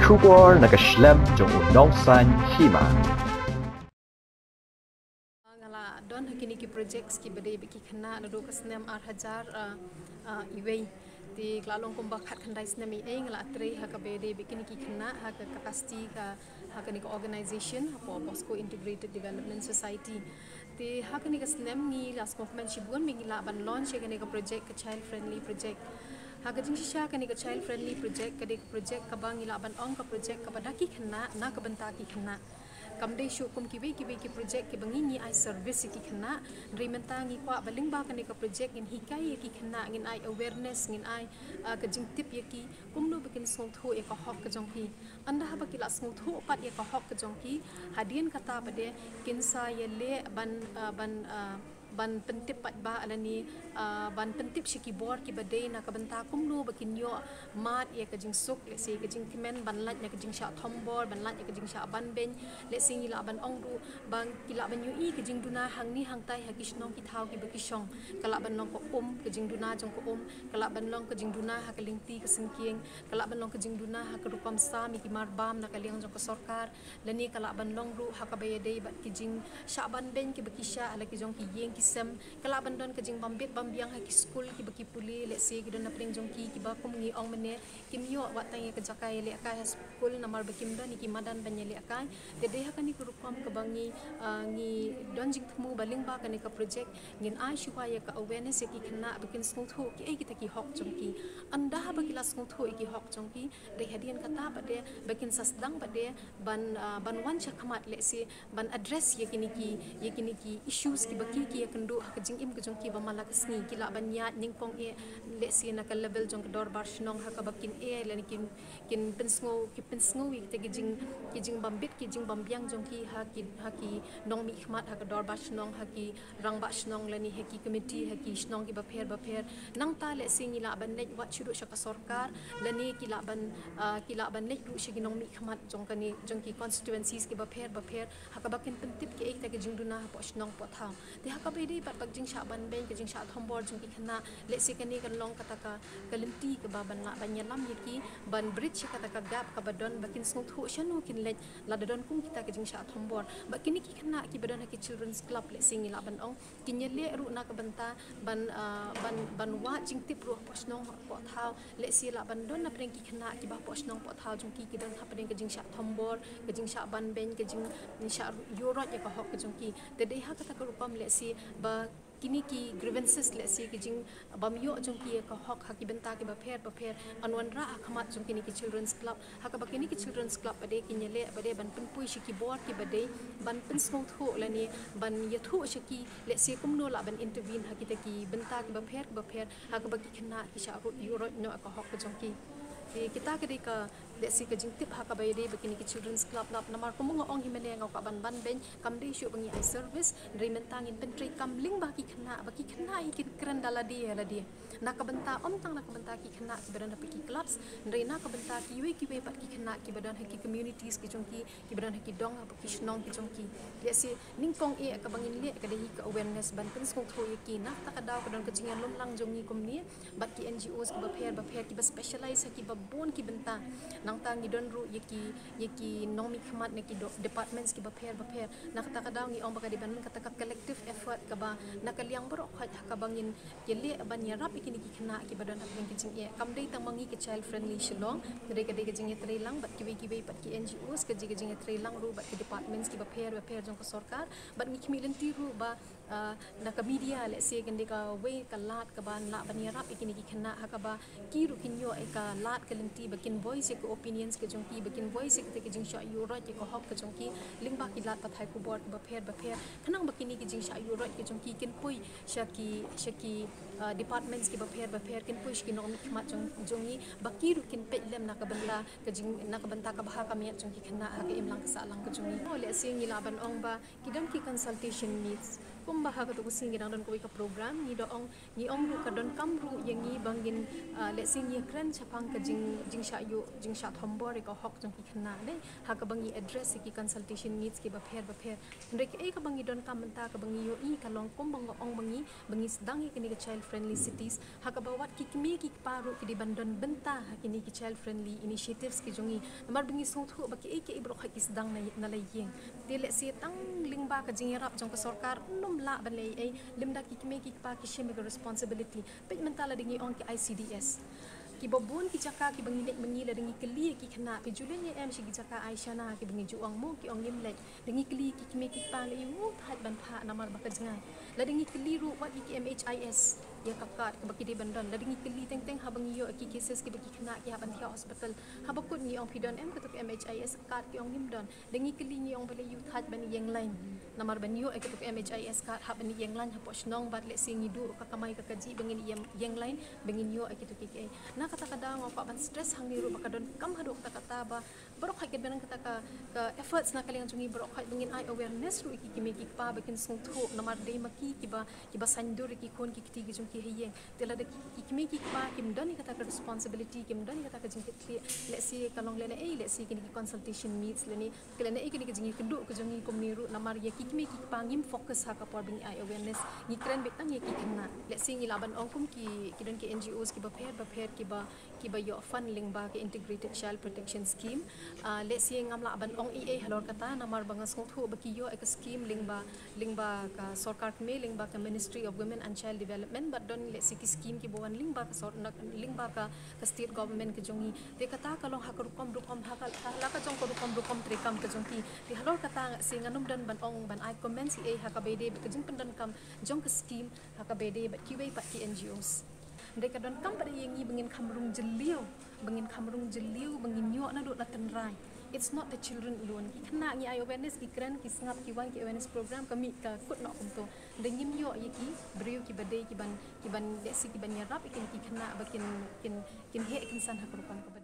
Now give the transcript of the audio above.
Kubor nag-shlem jong unongsan Hima. Don hakini ki projects ki bade biki khana na do kasnem 8000 iwei di klalong kumba khat khandai snami eng la tre hakabede bikini ki khana hak capacity ka hakani ko organization po Bosco Integrated Development Society di hakani kasnem ni las movement shibun mingila ban launch hakani ka project ka child friendly project Hagajing sisya kani ka child friendly project kadi project kabang ila ban ong ka project kabadaki khana na kabanta ki khana kamde shu kum ki project ki bangi ni ai service ki khana rimenta ngi kwa baling ba kani ka project ngin hikai ki khana ngin ai awareness ngin ai ka jing tip ye ki kumno bikin song thu e ka hok ka jong ki anda ha bakila song thu pat ye ka hok ka jong ki hadien kata bade kinsa ye le ban pentip pat ba alani ban pentip shi keyboard ki badai na kabanta kumno bakin yo mat ye ka jing suk le si ka jing kimen ban lat ya ka jing sha thombor ban lat ya ka jing sha ban ben le sing ila ban ong du bang kila ban yu i ka jing duna hang ni hang tai ha ki snong ki thau ki baki shong kala ban long ko ka jing duna jong ko kala ban long ka jing duna ha ka lingti ka singking kala ban long ka jing duna ha ka rupam sa mi ki mar bam na ka liang jong ko sarkar lani kala ban long ru ha ka bayade bat ki jing sha ban ben ki baki sha ala ki jong ki yeng ki sem kala bandon ke jing bambit bambiang ha ki school ki baki puli let's say gidon na pring jong ki ba kum ngi ong mene kim yo wat tang ke jakai le ka school namar bakim don ki madan banye le kai te de ha kani ku rupam ke bangi ngi don jing thmu baling ba kani ka project ngin ai shuwa ya ka awareness ki khna bakin sung thu ki ai ki ta ki hok jong ki anda ha bakila sung thu ki hok jong ki de hadian kata bade bakin sasdang bade ban wan cha khamat let's say ban address ye kini ki issues ki baki ki kendo kajing im kajong ki bamala kasni kila banya ningpong e lesi na ka level jong dor bar shnong ha ka bakin e lani kin pensngo wi te kijing bambit kijing bambiang jong ki ha ki nong mi khmat ha ka dor bar shnong ha ki rang ba shnong lani he ki committee ha ki shnong ki ba pher nang ta lesi ni la ban net wat chudu shaka sarkar lani kila ban net ru shi nong mi khmat jong kani jong ki constituencies ki ba pher ha ka bakin pentip ki ek ta kijing duna ha po shnong po tha te ha ka bedi pat jing sha ban ben ke jing sha thombor jing ki khana le se kani kan long kata ka kalinti ke baban la banyalam yaki ban bridge kata ka gap ka badon bakin sung thu shanu kin le la don kum kita ke jing sha thombor bakini ki khana ki badon ki children's club le sing la ban ong kinyele ru na ka banta ban wa jing tip ru posnong po thau le si la ban don na preng ki khana ki ba posnong po thau jing ki don ha preng ke jing sha thombor ke jing sha ban ben ke jing sha yorot ya ka hok ke jing ki te de ha kata ka rupam le si ba kini ki grievances le si ki jing bamyo jong ki ka hok ha ki benta ki ba pher anwan ra khamat jong kini ki children's club ha ka ba kini ki children's club ade ki nyele bade ban pui shi ki board ki bade ban pin smong thu la ni ban ye thu shi ki le si kum no la ban intervene ha ki ta ki benta ki ba pher ha ka ba ki khna ki sha ru yu ro no ka hok jong ki kita kedi ka lesi ka jing tip ha ka bayde bakini ki children's club lap namar ko mo ong himene ngau ka ban ben kam de shu bangi ai service rimentang in pentri kam ling ba ki khna i kin kran dala dia na ka banta om tang na ka banta ki khna ki badan ha ki clubs na ka banta ki we pat ki khna ki badan ha ki communities ki jong ki badan ha ki dong ha ki shnong ki jong ki lesi ning kong e ka bangin le ka de ka awareness ban pen skong tho ki na ta ka daw ka don ka jingan lom lang jong ni kom ni bat ki NGOs ka ba pher ki ba specialize ha ki ba bon ki benta nang tang idon ru yeki nomi khmat ne ki departments ki ba pher nak ta ka daw ni ong ba ka di ban ka ta ka collective effort ka ba nakaliang bro khat ka bangin yele ban ya rap ikini ki khna ki badan apeng ki jing e kam dei tang mangi ki child friendly Shillong kade ka jing e tre lang bat ki pat ki NGOs ka jing e tre lang ru bat ki departments ki ba pher jong ko sarkar bat ni khmilen ti ru ba na ka media le se gende ka we ka lat ka ban la ban ya rap ikini ki khna ha ka ba ki ru kin yo e ka lat kalenti bakin voice ke opinions ke jong ki bakin voice ke jing sha yura ke ko hok ke jong ki ling ba ki lat pathai ku board ba pher khanang bakini ki jing sha yura ke jong ki kin pui shaki departments ki ba pher kin pui shki nom khmat jong ni baki ru kin pe lem na ka banla ke jing na ka banta ka ba ka me jong ki khana ha ke im lang ka sa lang ke jong ni le sing ni la ban ong ba kidam ki consultation needs kum ba ha ka to sing gi don ko ka program ni do ong ni ong ru ka don kam ru yang ni bangin le sing ye kran chapang ka jing sha thombor ka hok jong ki khana le ha ka bangi address ki consultation needs ki ba pher ndre ki e ka bangi don kam ta ka bangi yo i ka long kum bang ong bangi sedang ki ni ka child friendly cities hakabawat ki kmi ki paru ki di bandon benta hakini ki child friendly initiatives ki jongi namar bingi song thu ba ki ke ibro ki sedang na layeng de le si tang lingba ka jingirap jong ka sarkar num la ban le ai limda ki kmi ki pa ki shame responsibility pe mentala dingi on ki ICDS ki bobon ki jaka ki banginek mengila dengi keli ki kena pe julen em si jaka Aisyah na ki bangi juang mo ki ong limlek dengi keli ki kme ki pa le mu that ban pha namar ba jangai la dengi keli ru wat ki MHIS ya kakat ke baki di bandon la dengi keli teng ha bangi yo ki cases ki baki kena ki ha ban thia hospital ha bakut ni ong pidon em ketuk MHIS kat ki ong limdon dengi keli ni ong bale yu that ban yang lain namar ban yo ketuk MHIS kat ha ban yang lain ha posnong bat le singi dur ka kamai ka kaji bangin yang lain bangin yo ketuk ki na kata kadang apa ban stress hang niru bakadon kam hadok kata ba borok hak benang kata ka efforts na kalingan jungi borok hak bangin ai awareness ru ki kimi ki pa bakin sung thu namar dei maki ki ba sandur ki kon ki kiti gi ki hiyeng tela de ki kimi ki pa kim doni kata ka responsibility kim doni kata ka jingkit li let's see kalong lele let's see kini consultation meets leni kelene kini ki jingi keduk ke jungi kom niru namar ya ki kimi ki pa ngim fokus ha ka por bing ai awareness ni kren betang ye ki kena let's see ngilaban ongkum ki don ki NGOs ki ba pher ki ba yo funding ba ki integrated child protection scheme let's see ngamla ban ong EA halor kata namar bangas ngok thu ba ki yo ek scheme lingba ka sarkar me lingba ka Ministry of Women and Child Development but don let's see ki scheme ki bowan lingba ka sort lingba ka state government ke jongi te kata kalong hakurukom hakal la ka jong korukom trekam ke jong ti halor kata si nganum dan ban ong ban I comment si e hakabede ke jing pendan kam jong ka scheme hakabede ba ki wei pat ki NGOs mereka don kam pada yang bengin kamrung jeliu bengin nyok na duk latan rai it's not the children alone ki kena ngi awareness ki kran ki Sngap ki wan ki awareness program kami ka kut nok kumto dengim nyok ye ki beriu ki badai ki ban desi ki ban yarap ikin ki kena bakin kin he ikin san hakrukan